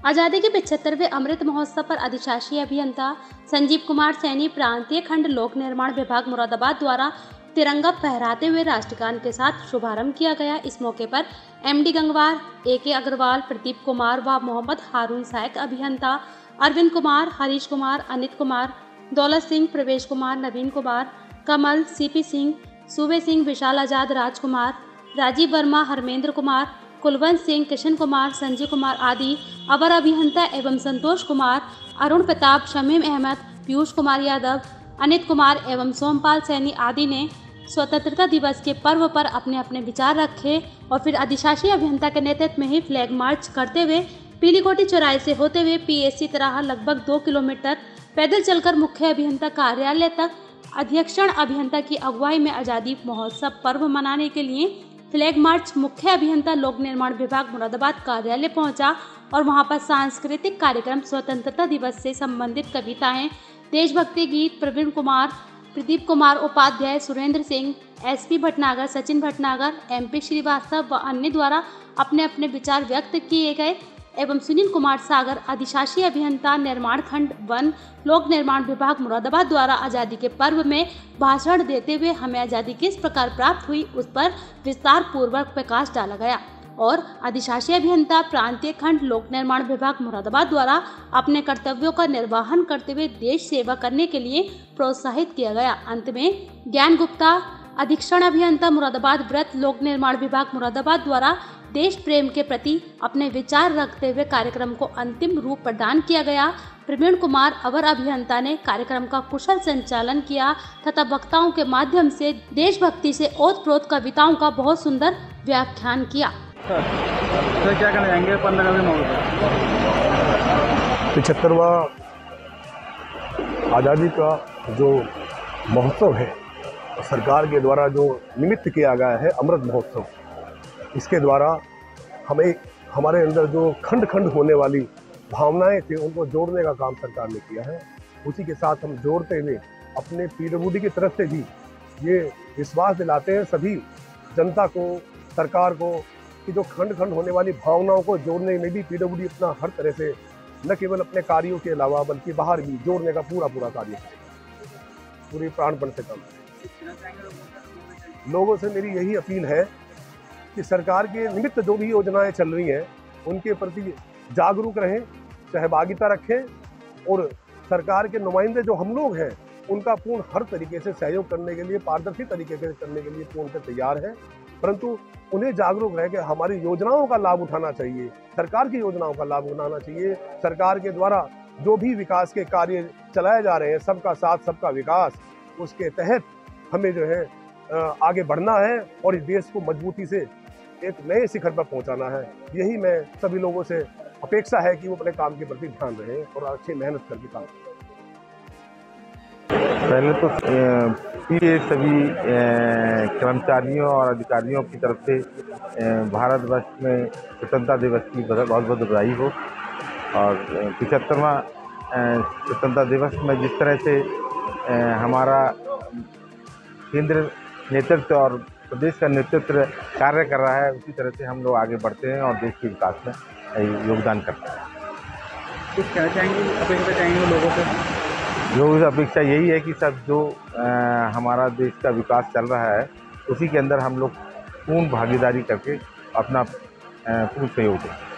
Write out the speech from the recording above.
आज़ादी के 75वें अमृत महोत्सव पर अधिशासी अभियंता संजीव कुमार सैनी प्रांतीय खंड लोक निर्माण विभाग मुरादाबाद द्वारा तिरंगा फहराते हुए राष्ट्रगान के साथ शुभारंभ किया गया। इस मौके पर एमडी गंगवार, AK अग्रवाल, प्रदीप कुमार व मोहम्मद हारून सहायक अभियंता, अरविंद कुमार, हरीश कुमार, अनित कुमार, दौलत सिंह, प्रवेश कुमार, नवीन कुमार, कमल, CP सिंह, सूबे सिंह, विशाल आजाद, राजकुमार, राजीव वर्मा, हरमेंद्र कुमार, कुलवंत सिंह, किशन कुमार, संजय कुमार आदि अवर अभियंता एवं संतोष कुमार, अरुण प्रताप, शमीम अहमद, पीयूष कुमार यादव, अनित कुमार एवं सोमपाल सैनी आदि ने स्वतंत्रता दिवस के पर्व पर अपने अपने विचार रखे और फिर अधिशासी अभियंता के नेतृत्व में ही फ्लैग मार्च करते हुए पीलीकोटी चौराहे से होते हुए PSC तरह लगभग 2 किलोमीटर पैदल चलकर मुख्य अभियंता कार्यालय तक अध्यक्षण अभियंता की अगुवाई में आज़ादी महोत्सव पर्व मनाने के लिए फ्लैग मार्च मुख्य अभियंता लोक निर्माण विभाग मुरादाबाद कार्यालय पहुंचा और वहां पर सांस्कृतिक कार्यक्रम, स्वतंत्रता दिवस से संबंधित कविताएं, देशभक्ति गीत, प्रवीण कुमार, प्रदीप कुमार उपाध्याय, सुरेंद्र सिंह, SP भटनागर, सचिन भटनागर, MP श्रीवास्तव व अन्य द्वारा अपने अपने विचार व्यक्त किए गए एवं सुनील कुमार सागर, अधिशासी अभियंता निर्माण खंड 1 लोक निर्माण विभाग मुरादाबाद द्वारा आज़ादी के पर्व में भाषण देते हुए हमें आज़ादी किस प्रकार प्राप्त हुई उस पर विस्तार पूर्वक प्रकाश डाला गया और अधिशासी अभियंता प्रांतीय खंड लोक निर्माण विभाग मुरादाबाद द्वारा अपने कर्तव्यों का निर्वहन करते हुए देश सेवा करने के लिए प्रोत्साहित किया गया। अंत में ज्ञान गुप्ता, अधीक्षण अभियंता मुरादाबाद व्रत लोक निर्माण विभाग मुरादाबाद द्वारा देश प्रेम के प्रति अपने विचार रखते हुए कार्यक्रम को अंतिम रूप प्रदान किया गया। प्रवीण कुमार अवर अभियंता ने कार्यक्रम का कुशल संचालन किया तथा वक्ताओं के माध्यम से देशभक्ति से ओतप्रोत कविताओं का बहुत सुंदर व्याख्यान किया। तो क्या कहना चाहेंगे 15 75वां आज़ादी का जो महोत्सव है, सरकार के द्वारा जो निमित्त किया गया है अमृत महोत्सव, इसके द्वारा हमें हमारे अंदर जो खंड खंड होने वाली भावनाएं थी उनको जोड़ने का काम सरकार ने किया है। उसी के साथ हम जोड़ते हुए अपने PWD की तरफ से भी ये विश्वास दिलाते हैं सभी जनता को, सरकार को, कि जो खंड खंड होने वाली भावनाओं को जोड़ने में भी PWD अपना हर तरह से न केवल अपने कार्यों के अलावा बल्कि बाहर भी जोड़ने का पूरा कार्य करेगा, पूरी प्राणपण से काम करेगा। लोगों से मेरी यही अपील है कि सरकार के निमित्त जो भी योजनाएं चल रही हैं उनके प्रति जागरूक रहें, सहभागिता रखें और सरकार के नुमाइंदे जो हम लोग हैं उनका पूर्ण हर तरीके से सहयोग करने के लिए, पारदर्शी तरीके से करने के लिए पूर्ण से तैयार है। परंतु उन्हें जागरूक रह के हमारी योजनाओं का लाभ उठाना चाहिए, सरकार की योजनाओं का लाभ उठाना चाहिए। सरकार के द्वारा जो भी विकास के कार्य चलाए जा रहे हैं, सबका साथ सबका विकास, उसके तहत हमें जो है आगे बढ़ना है और इस देश को मजबूती से एक नए शिखर पर पहुंचाना है। यही मैं सभी लोगों से अपेक्षा है कि वो अपने काम के प्रति ध्यान रहे और अच्छी मेहनत करके काम करें। पहले तो ये सभी कर्मचारियों और अधिकारियों की तरफ से भारतवर्ष में स्वतंत्रता दिवस की बहुत बहुत बधाई हो और 75वां स्वतंत्रता दिवस में जिस तरह से हमारा केंद्र नेतृत्व और प्रदेश का नेतृत्व कार्य कर रहा है, उसी तरह से हम लोग आगे बढ़ते हैं और देश के विकास में योगदान करते हैं। कुछ कहना चाहेंगे, अपेक्षा चाहेंगे लोगों से? जो अपेक्षा यही है कि सब जो हमारा देश का विकास चल रहा है उसी के अंदर हम लोग पूर्ण भागीदारी करके अपना पूर्ण सहयोग दें।